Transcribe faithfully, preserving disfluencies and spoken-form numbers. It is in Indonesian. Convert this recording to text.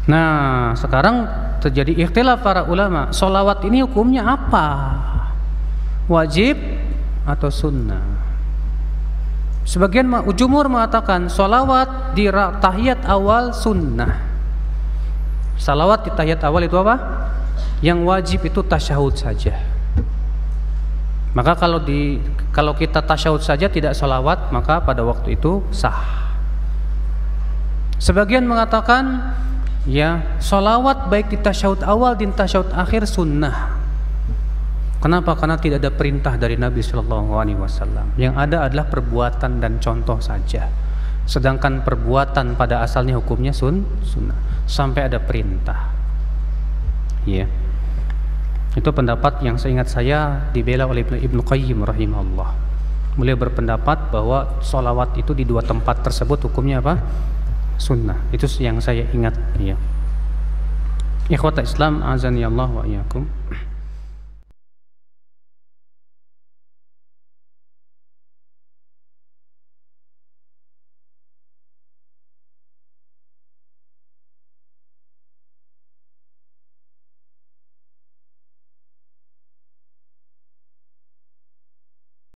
Nah, sekarang terjadi ikhtilaf para ulama. Sholawat ini hukumnya apa? Wajib atau sunnah? Sebagian jumhur mengatakan sholawat di tahiyat awal sunnah. Sholawat di tahiyat awal itu apa? Yang wajib itu tasyahud saja. Maka kalau di kalau kita tasyahud saja tidak sholawat, maka pada waktu itu sah. Sebagian mengatakan ya sholawat baik di tasyahud awal dan tasyahud akhir sunnah. Kenapa? Karena tidak ada perintah dari Nabi Shallallahu Alaihi Wasallam. Yang ada adalah perbuatan dan contoh saja. Sedangkan perbuatan pada asalnya hukumnya sun sunnah sampai ada perintah. Ya, itu pendapat yang seingat saya dibela oleh Ibnu Qayyim rahimahullah. Beliau berpendapat bahwa sholawat itu di dua tempat tersebut hukumnya apa? Sunnah. Itu yang saya ingat. Ya. Ikhwata Islam, azani Allah wa iyyakum.